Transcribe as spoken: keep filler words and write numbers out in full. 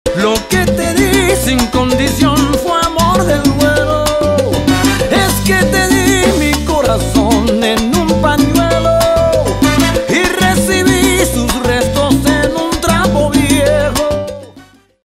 Lo que te di sin condición fue amor del bueno. Es que te di mi corazón en